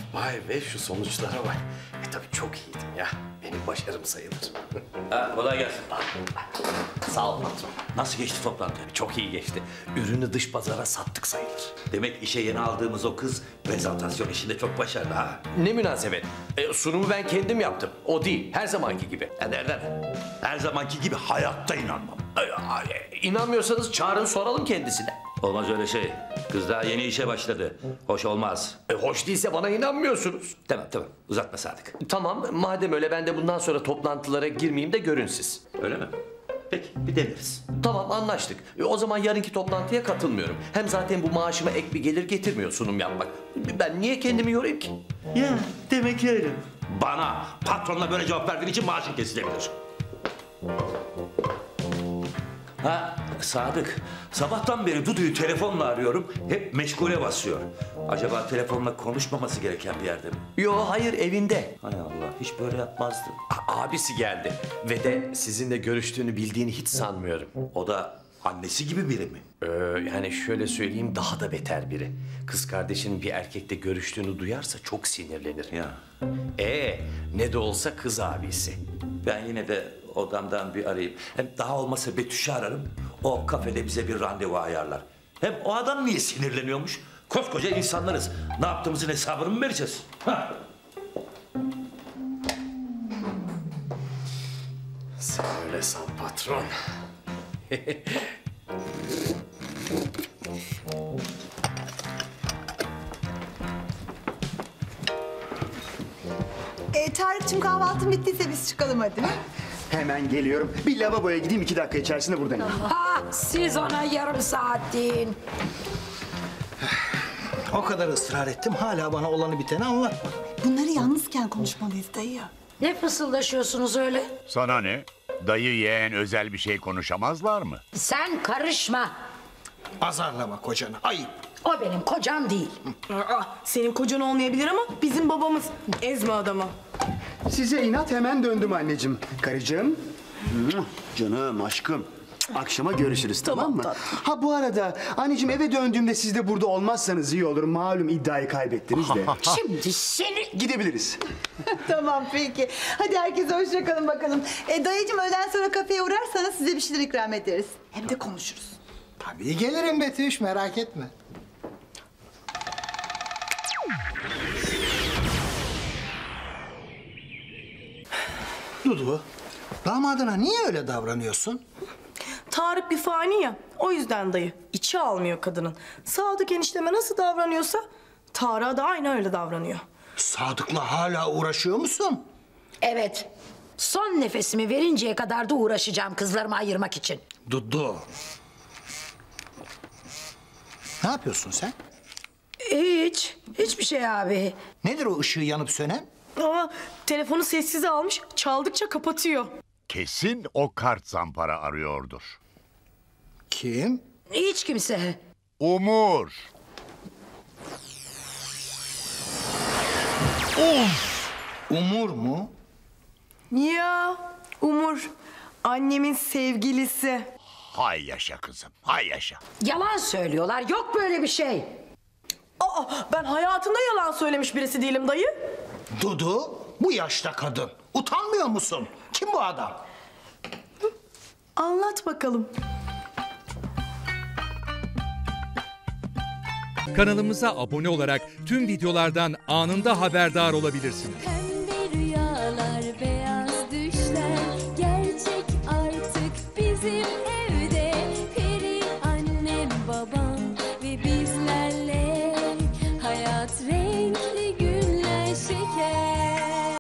Vay be, şu sonuçlara bak. Tabii çok iyiydim ya. Benim başarım sayılır. Kolay gelsin. Sağ ol patron. Nasıl geçti toplantı? Çok iyi geçti. Ürünü dış pazara sattık sayılır. Demek işe yeni aldığımız o kız prezentasyon işinde çok başarılı ha. Ne münasebet. Sunumu ben kendim yaptım. O değil, her zamanki gibi. Nereden? Her zamanki gibi hayatta inanmam. İnanmıyorsanız çağırın, soralım kendisine. Olmaz öyle şey. Kız daha yeni işe başladı. Hoş olmaz. Hoş değilse bana inanmıyorsunuz. Tamam uzatma Sadık. Tamam, madem öyle ben de bundan sonra toplantılara girmeyeyim de görün siz. Öyle mi? Peki bir deneriz. Tamam, anlaştık. O zaman yarınki toplantıya katılmıyorum. Hem zaten bu maaşıma ek bir gelir getirmiyor sunum yapmak. Ben niye kendimi yorayım ki? Ya demek öyle. Bana patronla böyle cevap verdiğin için maaşın kesilebilir. Ha Sadık, sabahtan beri Dudu'yu telefonla arıyorum. Hep meşgule basıyor. Acaba telefonla konuşmaması gereken bir yerde mi? Yo, hayır, evinde. Hay Allah, hiç böyle yapmazdı. Abisi geldi ve de sizinle görüştüğünü bildiğini hiç sanmıyorum. O da annesi gibi biri mi? Yani şöyle söyleyeyim, daha da beter biri. Kız kardeşinin bir erkekle görüştüğünü duyarsa çok sinirlenir. Ya. Ne de olsa kız abisi. Ben yine de odamdan bir arayayım. Hem daha olmasa Betüş'ü ararım. O kafede bize bir randevu ayarlar. Hem o adam niye sinirleniyormuş? Koskoca insanlarız. Ne yaptığımızın hesabını mı vereceğiz? Hah. Sen öyle san patron. Tarık'cığım, kahvaltın bittiyse biz çıkalım hadi. Hemen geliyorum. Bir lavaboya gideyim, 2 dakika içerisinde buradayım. Ha, siz ona yarım saat deyin. O kadar ısrar ettim, hala bana olanı biteni anlatma. Bunları yalnızken konuşmalıyız dayı. Ne fısıldaşıyorsunuz öyle? Sana ne? Dayı yeğen özel bir şey konuşamazlar mı? Sen karışma. Azarlama kocanı, ayıp. O benim kocam değil. Aa, senin kocan olmayabilir ama bizim babamız. Ezme adamı. Size inat hemen döndüm anneciğim. Karıcığım. Canım, aşkım. Akşama görüşürüz, tamam mı? Ha, bu arada anneciğim, eve döndüğümde siz de burada olmazsanız iyi olur. Malum iddiayı kaybettiniz de. Şimdi seni... Gidebiliriz. Tamam, peki. Hadi herkese hoşça kalın bakalım. Dayıcığım, öğleden sonra kafeye uğrarsanız size bir şeyler ikram ederiz. Hem de konuşuruz. Tabii gelirim Betüş, merak etme. Dudu, damadına niye öyle davranıyorsun? Tarık bir fani ya. O yüzden dayı. İçi almıyor kadının. Sadık enişteme nasıl davranıyorsa Tarık'a da aynı öyle davranıyor. Sadık'la hala uğraşıyor musun? Evet. Son nefesimi verinceye kadar da uğraşacağım kızlarımı ayırmak için. Dudu. Ne yapıyorsun sen? Hiçbir şey abi. Nedir o ışığı yanıp sönen? Aa, telefonu sessize almış, çaldıkça kapatıyor. Kesin o kart zampara arıyordur. Kim? Hiç kimse. Umur. Umur mu? Ya Umur, annemin sevgilisi. Hay yaşa kızım, hay yaşa. Yalan söylüyorlar. Yok böyle bir şey. Aa, ben hayatımda yalan söylemiş birisi değilim dayı. Dudu, bu yaşta kadın. Utanmıyor musun? Kim bu adam? Anlat bakalım. Kanalımıza abone olarak tüm videolardan anında haberdar olabilirsiniz.